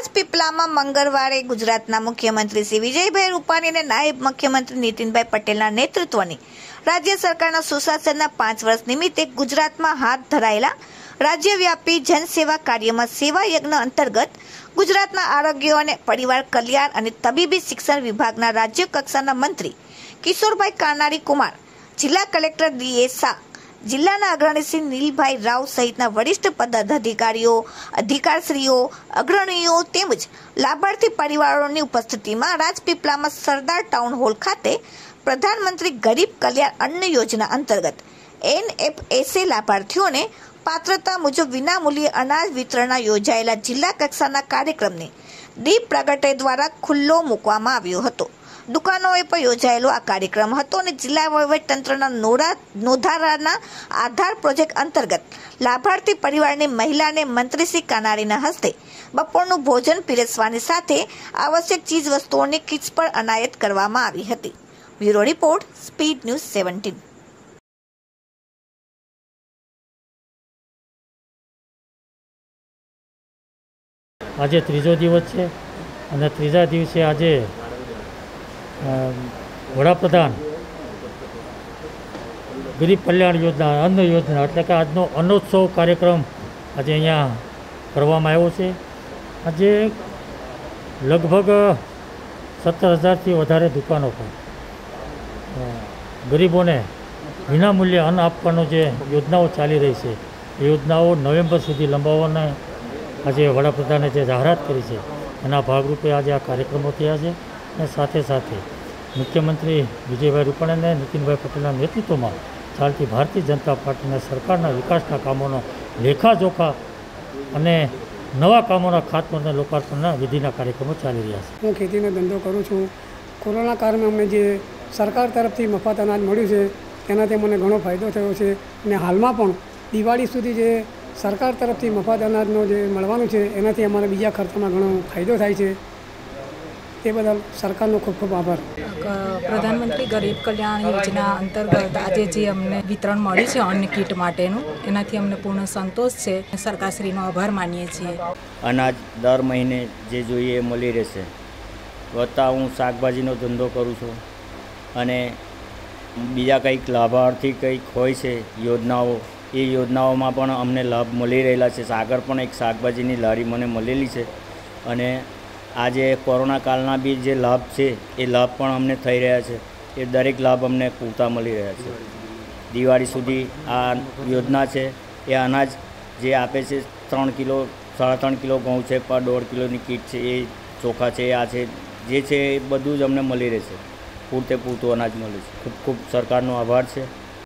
રાજપીપળામાં મંગળવારે ગુજરાતના મુખ્યમંત્રી શ્રી વિજયભાઈ રૂપાણી અને નાયબ મુખ્યમંત્રી નીતિનભાઈ પટેલના નેતૃત્વની રાજ્ય સરકારના સુશાસનના 5 વર્ષ નિમિત્તે ગુજરાતમાં હાથ ધરાયેલા રાજ્યવ્યાપી જનસેવા કાર્યમાં સેવા યજ્ઞ અંતર્ગત ગુજરાતના આરોગ્ય અને પરિવાર કલ્યાણ અને તબીબી શિક્ષણ વિભાગના રાજ્ય કક્ષાના મંત્રી કિશોરભાઈ કાનારી કુમાર, જિલ્લા કલેક્ટર ડી.એ. શાહ, જિલ્લાના અગ્રણી શ્રી નીલભાઈ રાવ સહિતના વરિષ્ઠ પદાધિકારીઓ, અધિકારીશ્રીઓ, અગ્રણીઓ તેમજ લાભાર્થી પરિવારોની ઉપસ્થિતિમાં રાજપીપળામાં સરદાર ટાઉન હોલ ખાતે પ્રધાનમંત્રી ગરીબ કલ્યાણ અન્ન યોજના અંતર્ગત NFSA લાભાર્થીઓને પાત્રતા મુજબ વિનામૂલ્યે અનાજ વિતરણના યોજાયેલા જિલ્લા કક્ષાના કાર્યક્રમને દીપ પ્રાગટ્ય દ્વારા ખુલ્લો મૂકવામાં આવ્યો હતો. દુકાનોએ પર યોજાયેલો આ કાર્યક્રમ હતો અને જિલ્લા વહીવટીતંત્રના નોંધારાના આધાર પ્રોજેક્ટ અંતર્ગત લાભાર્થી પરિવારની મહિલાને મંત્રી શ્રી કાનારીના હસ્તે બપોરનું ભોજન પીરસવાની સાથે આવશ્યક ચીજ વસ્તુઓની કિટ્સ પર અનાયત કરવામાં આવી હતી. Bureau report, speed news 17. આજે ત્રીજો દિવસ છે અને ત્રીજા દિવસે આજે વડાપ્રધાન ગરીબ કલ્યાણ યોજના, અન્ન યોજના એટલે કે આજનો અન્નોત્સવ કાર્યક્રમ આજે અહીંયા કરવામાં આવ્યો છે. આજે લગભગ 17,000થી વધારે દુકાનો પર ગરીબોને વિનામૂલ્યે અન્ન આપવાનો જે યોજનાઓ ચાલી રહી છે એ યોજનાઓ નવેમ્બર સુધી લંબાવવાના આજે વડાપ્રધાને જે જાહેરાત કરી છે એના ભાગરૂપે આજે આ કાર્યક્રમો થયા છે. અને સાથે સાથે મુખ્યમંત્રી વિજયભાઈ રૂપાણી અને નીતિનભાઈ પટેલના નેતૃત્વમાં ચાલતી ભારતીય જનતા પાર્ટીના સરકારના વિકાસના કામોનો લેખાજોખા અને નવા કામોના ખાતમુહૂર્ત અને લોકાર્પણના વિધિના કાર્યક્રમો ચાલી રહ્યા છે. હું ખેતીનો ધંધો કરું છું. કોરોના કાળમાં અમને જે સરકાર તરફથી મફત અનાજ મળ્યું છે તેનાથી મને ઘણો ફાયદો થયો છે અને હાલમાં પણ દિવાળી સુધી જે સરકાર તરફથી મફત અનાજનો જે મળવાનું છે એનાથી અમારે બીજા ખર્ચમાં ઘણો ફાયદો થાય છે. તે બદલ સરકારનો ખૂબ ખૂબ આભાર. પ્રધાનમંત્રી ગરીબ કલ્યાણ યોજના અંતર્ગત આજે જે અમને વિતરણ મળ્યું છે અન્ન કીટ માટેનું, એનાથી અમને પૂર્ણ સંતોષ છે. સરકારશ્રીનો આભાર માનીએ છીએ. અનાજ દર મહિને જે જોઈએ એ મળી રહેશે. વત્તા હું શાકભાજીનો ધંધો કરું છું અને બીજા કંઈક લાભાર્થી કંઈક હોય છે યોજનાઓ, એ યોજનાઓમાં પણ અમને લાભ મળી રહેલા છે. આગળ પણ એક શાકભાજીની લારી મને મળેલી છે અને આજે કોરોના કાળના બી જે લાભ છે એ લાભ પણ અમને થઈ રહ્યા છે. એ દરેક લાભ અમને પૂરતા મળી રહ્યા છે. દિવાળી સુધી આ યોજના છે એ અનાજ જે આપે છે 3 કિલો 3.5 કિલો ઘઉં છે, પર 1.5 કિલોની કીટ છે, એ ચોખા છે, આ છે જે છે એ બધું જ અમને મળી રહેશે. પૂરતે પૂરતું અનાજ મળે છે. ખૂબ ખૂબ સરકારનો આભાર છે.